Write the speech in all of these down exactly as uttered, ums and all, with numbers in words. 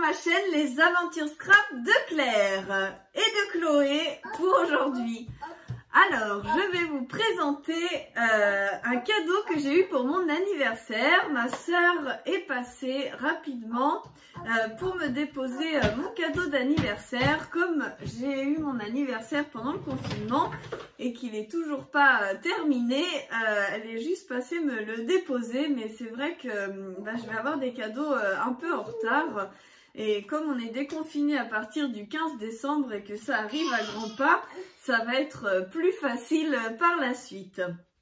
ma chaîne Les Aventures Scrap de Claire et de Chloé pour aujourd'hui. Alors, je vais vous présenter euh, un cadeau que j'ai eu pour mon anniversaire. Ma sœur est passée rapidement euh, pour me déposer euh, mon cadeau d'anniversaire. Comme j'ai eu mon anniversaire pendant le confinement et qu'il n'est toujours pas euh, terminé, euh, elle est juste passée me le déposer. Mais c'est vrai que bah, je vais avoir des cadeaux euh, un peu en retard. Et comme on est déconfiné à partir du quinze décembre et que ça arrive à grands pas, ça va être plus facile par la suite.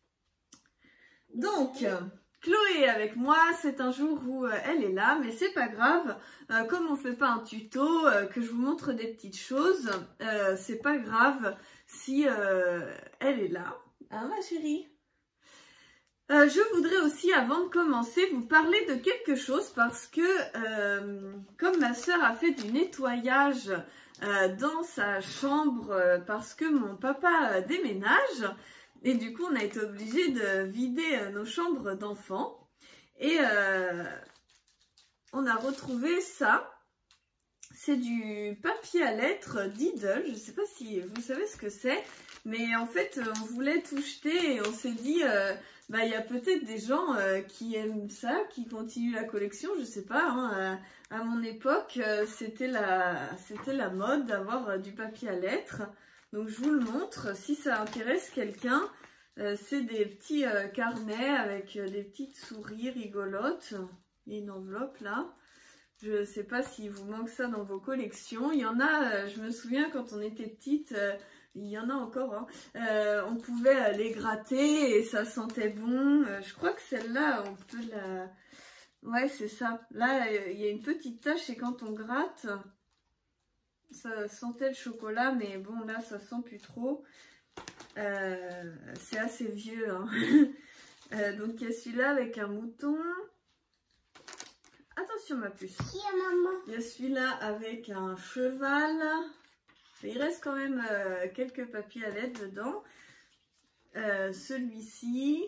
Donc, Chloé est avec moi, c'est un jour où elle est là, mais c'est pas grave. Euh, comme on fait pas un tuto, euh, que je vous montre des petites choses, euh, c'est pas grave si euh, elle est là. Hein, ma chérie ? Euh, je voudrais aussi, avant de commencer, vous parler de quelque chose parce que, euh, comme ma sœur a fait du nettoyage euh, dans sa chambre euh, parce que mon papa euh, déménage, et du coup on a été obligé de vider euh, nos chambres d'enfants, et euh, on a retrouvé ça. C'est du papier à lettres Diddle, je ne sais pas si vous savez ce que c'est, mais en fait on voulait tout jeter et on s'est dit... Euh, Bah, il y a peut-être des gens euh, qui aiment ça, qui continuent la collection, je sais pas. Hein, à, à mon époque, euh, c'était la, c'était la mode d'avoir euh, du papier à lettres. Donc je vous le montre, si ça intéresse quelqu'un. Euh, c'est des petits euh, carnets avec euh, des petites souris rigolotes. Il y a une enveloppe là. Je sais pas s'il vous manque ça dans vos collections. Il y en a, euh, je me souviens quand on était petite... Euh, il y en a encore, hein. euh, on pouvait les gratter et ça sentait bon. Euh, je crois que celle-là, on peut la... Ouais, c'est ça. Là, il y a une petite tache et quand on gratte, ça sentait le chocolat, mais bon, là, ça sent plus trop. Euh, c'est assez vieux, hein. euh, donc, il y a celui-là avec un mouton. Attention, ma puce. Il y a celui-là avec un cheval. Il reste quand même euh, quelques papiers à lettres dedans. Euh, Celui-ci.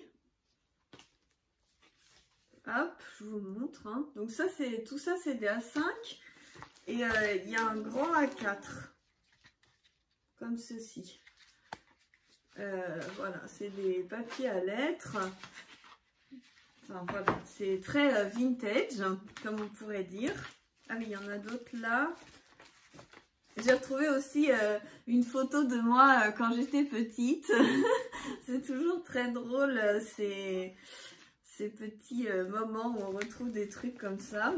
Hop, je vous montre. Hein. Donc ça, c'est tout ça, c'est des A cinq. Et euh, il y a un grand A quatre. Comme ceci. Euh, voilà, c'est des papiers à lettres. Enfin voilà, c'est très euh, vintage, comme on pourrait dire. Ah oui, il y en a d'autres là. J'ai retrouvé aussi euh, une photo de moi euh, quand j'étais petite. C'est toujours très drôle euh, ces, ces petits euh, moments où on retrouve des trucs comme ça.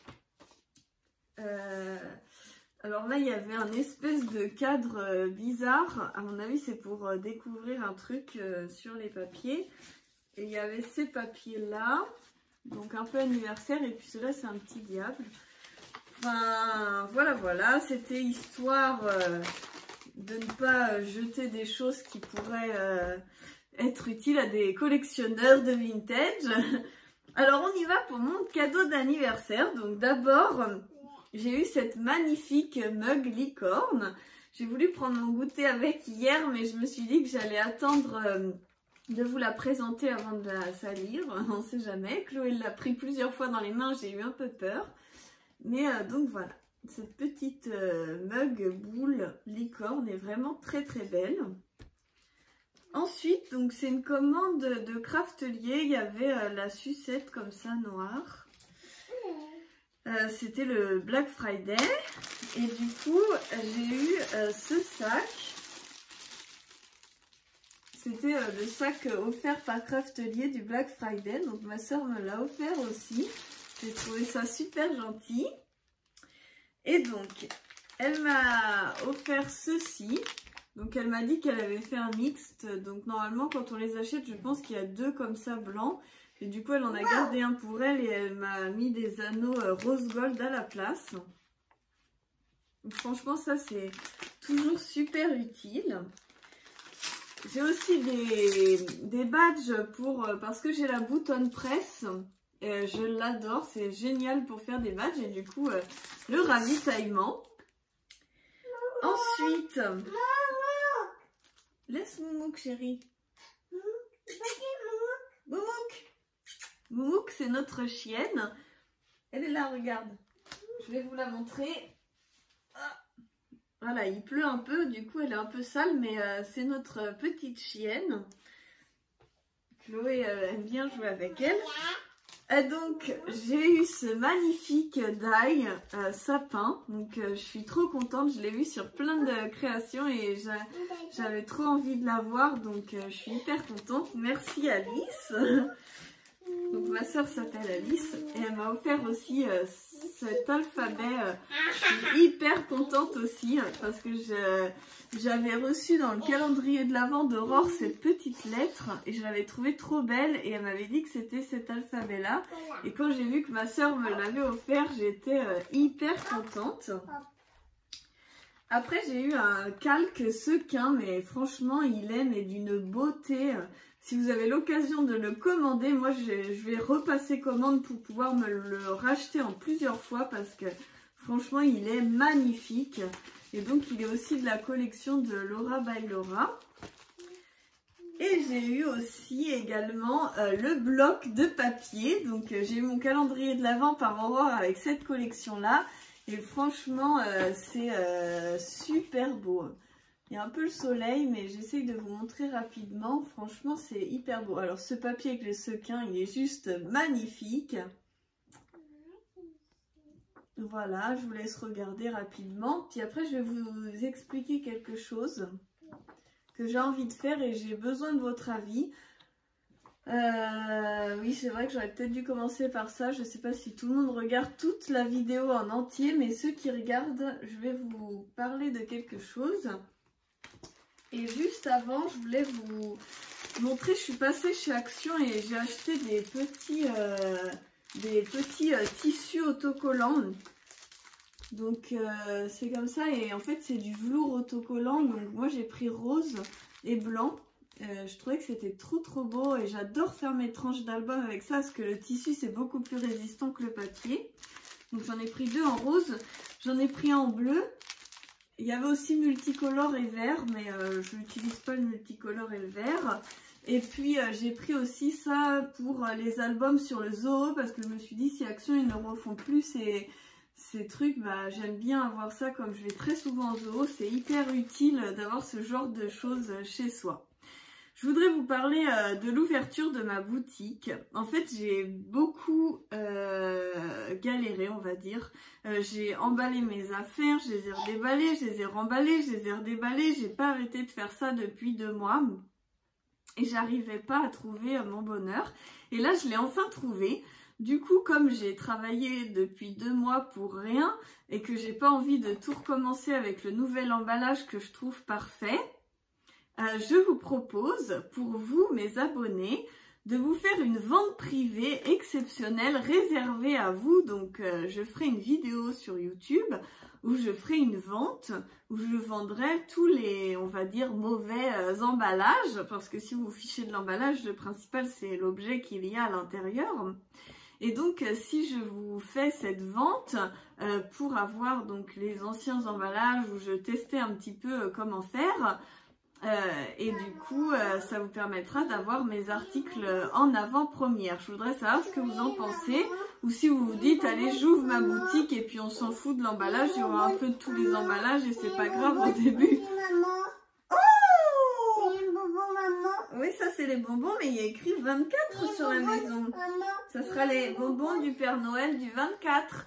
Euh, alors là, il y avait un espèce de cadre euh, bizarre. À mon avis, c'est pour euh, découvrir un truc euh, sur les papiers. Et il y avait ces papiers-là. Donc un peu anniversaire. Et puis celui-là, c'est un petit diable. Enfin, voilà, voilà, c'était histoire euh, de ne pas jeter des choses qui pourraient euh, être utiles à des collectionneurs de vintage. Alors, on y va pour mon cadeau d'anniversaire. Donc, d'abord, j'ai eu cette magnifique mug licorne. J'ai voulu prendre mon goûter avec hier, mais je me suis dit que j'allais attendre euh, de vous la présenter avant de la salir. On ne sait jamais. Chloé l'a pris plusieurs fois dans les mains, j'ai eu un peu peur. Mais euh, donc voilà, cette petite euh, mug boule licorne est vraiment très très belle. Ensuite, donc c'est une commande de Craftelier, il y avait euh, la sucette comme ça noire. Euh, C'était le Black Friday et du coup j'ai eu euh, ce sac. C'était euh, le sac offert par Craftelier du Black Friday, donc ma soeur me l'a offert aussi. J'ai trouvé ça super gentil. Et donc, elle m'a offert ceci. Donc, elle m'a dit qu'elle avait fait un mixte. Donc, normalement, quand on les achète, je pense qu'il y a deux comme ça blancs. Et du coup, elle en a gardé un pour elle et elle m'a mis des anneaux rose gold à la place. Donc, franchement, ça, c'est toujours super utile. J'ai aussi des, des badges pour, parce que j'ai la boutonne presse. Euh, je l'adore, c'est génial pour faire des badges et du coup euh, le ravitaillement. Maman, ensuite, maman. Laisse Moumouk chérie. Moumouk, Moumouk c'est notre chienne. Elle est là, regarde. je vais vous la montrer. Voilà, il pleut un peu, du coup elle est un peu sale, mais euh, c'est notre petite chienne. Chloé euh, aime bien jouer avec elle. Et donc j'ai eu ce magnifique die euh, sapin, donc euh, je suis trop contente, je l'ai vu sur plein de créations et j'avais trop envie de l'avoir, donc euh, je suis hyper contente. Merci Alice. Donc ma soeur s'appelle Alice et elle m'a offert aussi euh, cet alphabet. Euh, je suis hyper contente aussi parce que j'avais reçu dans le calendrier de l'Avent d'Aurore cette petite lettre et je l'avais trouvée trop belle et elle m'avait dit que c'était cet alphabet là. Et quand j'ai vu que ma soeur me l'avait offert, j'étais euh, hyper contente. Après j'ai eu un calque sequin, mais franchement il est mais d'une beauté. Si vous avez l'occasion de le commander, moi je vais repasser commande pour pouvoir me le racheter en plusieurs fois parce que franchement il est magnifique. Et donc il est aussi de la collection de Laura by Laura. Et j'ai eu aussi également euh, le bloc de papier. Donc euh, j'ai eu mon calendrier de l'Avent par Aurore avec cette collection là. Et franchement euh, c'est euh, super beau. Il y a un peu le soleil, mais j'essaye de vous montrer rapidement. Franchement, c'est hyper beau. Alors, ce papier avec les sequins, il est juste magnifique. Voilà, je vous laisse regarder rapidement. Puis après, je vais vous expliquer quelque chose que j'ai envie de faire et j'ai besoin de votre avis. Euh, oui, c'est vrai que j'aurais peut-être dû commencer par ça. Je ne sais pas si tout le monde regarde toute la vidéo en entier, mais ceux qui regardent, je vais vous parler de quelque chose. Et juste avant, je voulais vous montrer, je suis passée chez Action et j'ai acheté des petits, euh, des petits euh, tissus autocollants. Donc euh, c'est comme ça et en fait c'est du velours autocollant. Donc moi j'ai pris rose et blanc. Euh, je trouvais que c'était trop trop beau et j'adore faire mes tranches d'album avec ça parce que le tissu c'est beaucoup plus résistant que le papier. Donc j'en ai pris deux en rose, j'en ai pris un en bleu. Il y avait aussi multicolore et vert, mais euh, je n'utilise pas le multicolore et le vert. Et puis euh, j'ai pris aussi ça pour euh, les albums sur le zoo, parce que je me suis dit si Action ils ne refont plus ces, ces trucs, bah j'aime bien avoir ça comme je vais très souvent au zoo. C'est hyper utile d'avoir ce genre de choses chez soi. Je voudrais vous parler euh, de l'ouverture de ma boutique. En fait, j'ai beaucoup euh, galéré, on va dire. Euh, j'ai emballé mes affaires, je les ai redéballées, je les ai remballées, je les ai redéballées. J'ai pas arrêté de faire ça depuis deux mois. Et j'arrivais pas à trouver euh, mon bonheur. Et là, je l'ai enfin trouvé. Du coup, comme j'ai travaillé depuis deux mois pour rien et que j'ai pas envie de tout recommencer avec le nouvel emballage que je trouve parfait, Euh, je vous propose, pour vous, mes abonnés, de vous faire une vente privée exceptionnelle réservée à vous. Donc, euh, je ferai une vidéo sur YouTube où je ferai une vente, où je vendrai tous les, on va dire, mauvais euh, emballages. Parce que si vous vous fichez de l'emballage, le principal, c'est l'objet qu'il y a à l'intérieur. Et donc, euh, si je vous fais cette vente euh, pour avoir donc les anciens emballages où je testais un petit peu euh, comment faire... Euh, et du coup, euh, ça vous permettra d'avoir mes articles en avant-première. Je voudrais savoir ce que vous en pensez. Ou si vous vous dites, allez, j'ouvre ma boutique et puis on s'en fout de l'emballage. Il y aura un peu de tous les emballages et c'est pas grave au début. Oh! Oui, ça c'est les bonbons, mais il y a écrit vingt-quatre sur la maison. Ça sera les bonbons du Père Noël du vingt-quatre.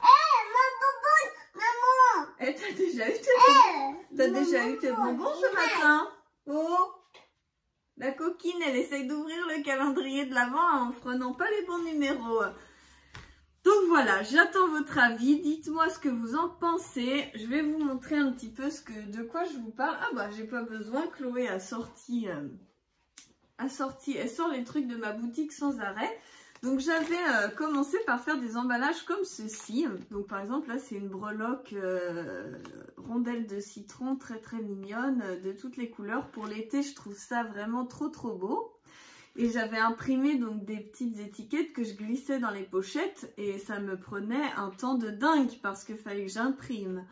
Eh, t'as déjà eu tes bonbons, t'as déjà eu tes bonbons ce matin? Oh, la coquine, elle essaye d'ouvrir le calendrier de l'Avent en prenant pas les bons numéros. Donc voilà, j'attends votre avis. Dites-moi ce que vous en pensez. Je vais vous montrer un petit peu ce que, de quoi je vous parle. Ah bah, j'ai pas besoin. Chloé a sorti, euh, a sorti, elle sort les trucs de ma boutique sans arrêt. Donc j'avais euh, commencé par faire des emballages comme ceci. Donc par exemple là c'est une breloque euh, rondelle de citron très très mignonne euh, de toutes les couleurs. Pour l'été je trouve ça vraiment trop trop beau. Et j'avais imprimé donc des petites étiquettes que je glissais dans les pochettes et ça me prenait un temps de dingue parce qu'il fallait que j'imprime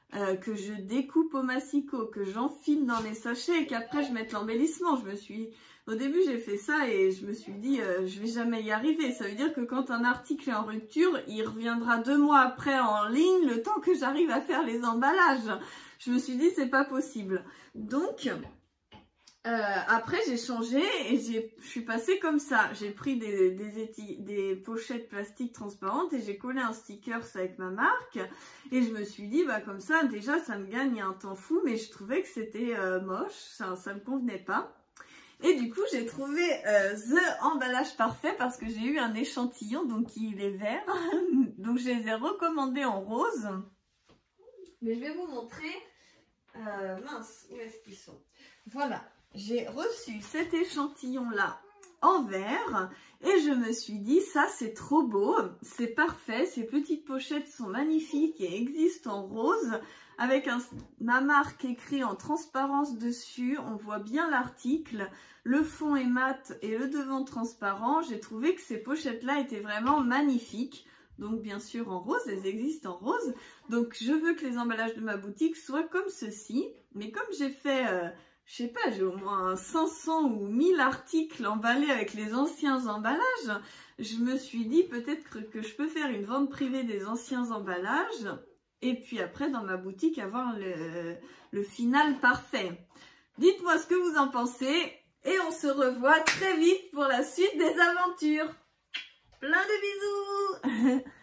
euh, que je découpe au massicot, que j'enfile dans les sachets et qu'après je mette l'embellissement. Je me suis... Au début, j'ai fait ça et je me suis dit, euh, je vais jamais y arriver. Ça veut dire que quand un article est en rupture, il reviendra deux mois après en ligne, le temps que j'arrive à faire les emballages. Je me suis dit, c'est pas possible. Donc, euh, après, j'ai changé et je suis passée comme ça. J'ai pris des, des, des pochettes plastiques transparentes et j'ai collé un sticker avec ma marque. Et je me suis dit, bah comme ça, déjà, ça me gagne un temps fou, mais je trouvais que c'était euh, moche, ça, ça me convenait pas. Et du coup, j'ai trouvé euh, The emballage parfait parce que j'ai eu un échantillon, donc il est vert. Donc, je les ai recommandés en rose. Mais je vais vous montrer. Euh, mince, où est-ce qu'ils sont? Voilà, j'ai reçu cet échantillon-là en vert. Et je me suis dit, ça, c'est trop beau. C'est parfait. Ces petites pochettes sont magnifiques et existent en rose. Avec un, ma marque écrit en transparence dessus, on voit bien l'article. Le fond est mat et le devant transparent. J'ai trouvé que ces pochettes-là étaient vraiment magnifiques. Donc bien sûr en rose, elles existent en rose. Donc je veux que les emballages de ma boutique soient comme ceci. Mais comme j'ai fait, euh, je sais pas, j'ai au moins cinq cents ou mille articles emballés avec les anciens emballages, je me suis dit peut-être que, que je peux faire une vente privée des anciens emballages. Et puis après, dans ma boutique, avoir le, le final parfait. Dites-moi ce que vous en pensez. Et on se revoit très vite pour la suite des aventures. Plein de bisous.